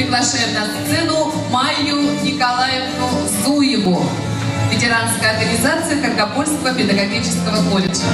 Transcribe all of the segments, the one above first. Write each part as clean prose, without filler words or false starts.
приглашаем на сцену Майю Николаевну Зуеву, ветеранская организация Каргопольского педагогического колледжа.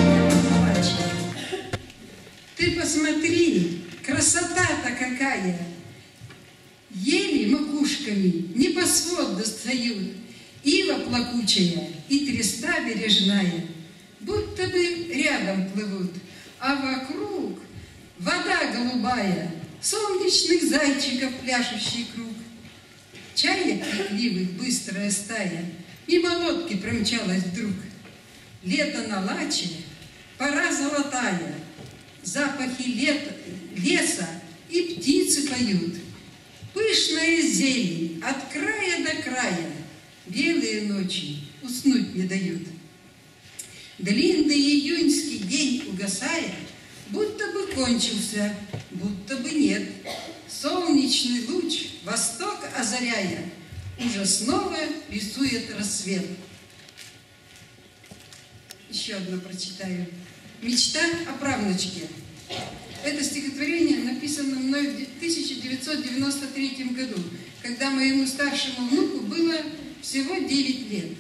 Ты посмотри, красота-то какая! Ели макушками небосвод достают, ива плакучая и треста бережная, будто бы рядом плывут, а вокруг вода голубая, солнечных зайчиков пляшущий круг. Чаек крикливых быстрая стая мимо лодки промчалась вдруг. Лето на лаче, пора золотая, запахи леса и птицы поют. Пышная зелень от края до края, белые ночи уснуть не дают. Длинный июньский день угасая, будто бы кончился, будто бы нет. Солнечный луч восток озаряя, уже снова рисует рассвет. Еще одно прочитаю. «Мечта о правнучке». Это стихотворение написано мной в 1993 году, когда моему старшему внуку было всего 9 лет.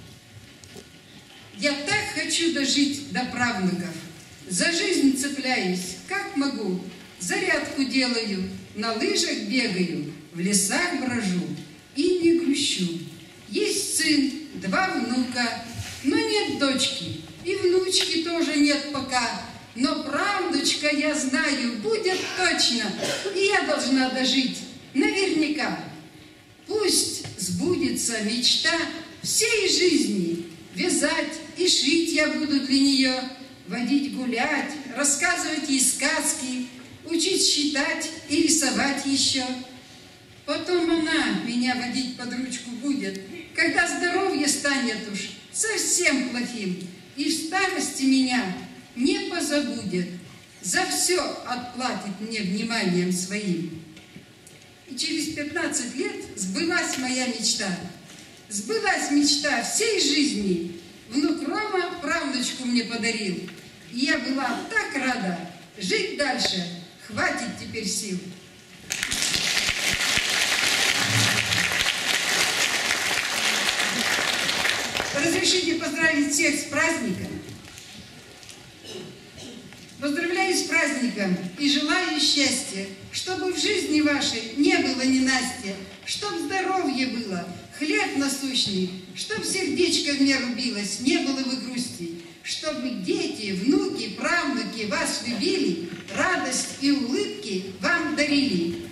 Я так хочу дожить до правнуков. За жизнь цепляюсь, как могу. Зарядку делаю, на лыжах бегаю, в лесах брожу и не грущу. Есть сын, 2 внука, но нет дочки, и внучки тоже нет пока. Но правнучка, я знаю, будет точно, и я должна дожить наверняка. Пусть сбудется мечта всей жизни, вязать и шить я буду для нее, водить гулять, рассказывать ей сказки, учить считать и рисовать еще. Потом она меня водить под ручку будет, когда здоровье станет уж совсем плохим, и в старости меня не позабудет, за все отплатит мне вниманием своим. И через 15 лет сбылась моя мечта. Сбылась мечта всей жизни. Внук Рома правнучку мне подарил. И я была так рада. Жить дальше хватит теперь сил. Разрешите поздравить всех с праздником. Поздравляю с праздником и желаю счастья, чтобы в жизни вашей не было ненастья, чтоб здоровье было, хлеб насущный, чтоб сердечко в меру билось, не было бы грусти, чтобы дети, внуки, правнуки вас любили, радость и улыбки вам дарили.